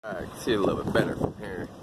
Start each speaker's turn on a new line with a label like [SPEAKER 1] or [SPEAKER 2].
[SPEAKER 1] I can see it a little bit better from here.